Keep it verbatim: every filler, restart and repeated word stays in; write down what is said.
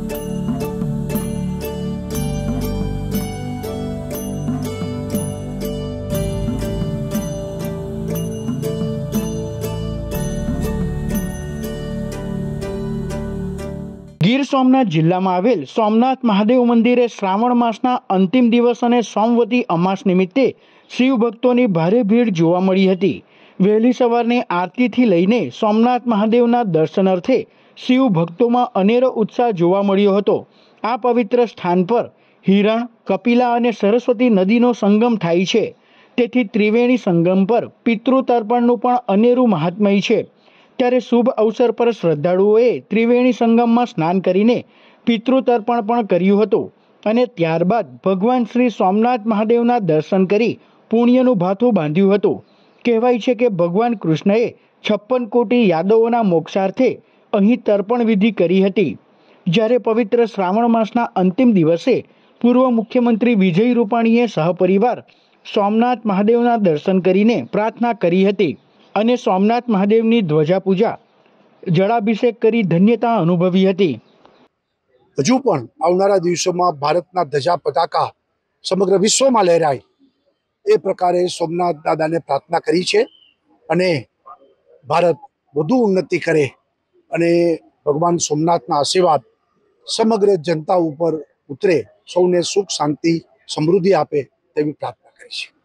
ગીર સોમનાથ જિલ્લામાં આવેલ સોમનાથ મહાદેવ મંદિરે શ્રાવણ માસના અંતિમ દિવસ અને સોમવતી અમાસ નિમિત્તે શિવ ભક્તોની ભારે ભીડ જોવા મળી હતી। વહેલી સવારની આરતીથી લઈને સોમનાથ મહાદેવના દર્શનાર્થે શિવ ભક્તોમાં અનેરો ઉત્સાહ જોવા મળ્યો હતો। આ પવિત્ર સ્થાન પર હિરણ, કપિલા અને સરસ્વતી નદીનો સંગમ થાય છે, તેથી ત્રિવેણી સંગમ પર પિતૃ તર્પણનું પણ અનેરું મહાત્મય છે। ત્યારે શુભ અવસર પર શ્રદ્ધાળુઓએ ત્રિવેણી સંગમમાં સ્નાન કરીને પિતૃ તર્પણ પણ કર્યું હતું અને ત્યારબાદ ભગવાન શ્રી સોમનાથ મહાદેવના દર્શન કરી પુણ્યનું ભાથું બાંધ્યું હતું। કહેવાય છે કે ભગવાન કૃષ્ણએ છપ્પન કોટી યાદવોના મોક્ષાર્થે અહીં તર્પણ વિધિ કરી હતી। જ્યારે પવિત્ર શ્રાવણ માસના અંતિમ દિવસે પૂર્વ મુખ્યમંત્રી વિજય રૂપાણીએ સહપરિવાર સોમનાથ મહાદેવના દર્શન કરીને પ્રાર્થના કરી હતી અને સોમનાથ મહાદેવની ધ્વજા પૂજા, જળાભિષેક કરી ધન્યતા અનુભવી હતી। હજુ પણ આવનારા દિવસોમાં ભારતના ધજા પતાકા સમગ્ર વિશ્વમાં લહેરાય એ પ્રકારે સોમનાથ દાદાને પ્રાર્થના કરી છે અને ભારત વધુ ઉન્નતિ કરે અને ભગવાન સોમનાથના આશીર્વાદ સમગ્ર જનતા ઉપર ઉતરે, સૌને સુખ શાંતિ સમૃદ્ધિ આપે તેવી પ્રાર્થના કરી છે।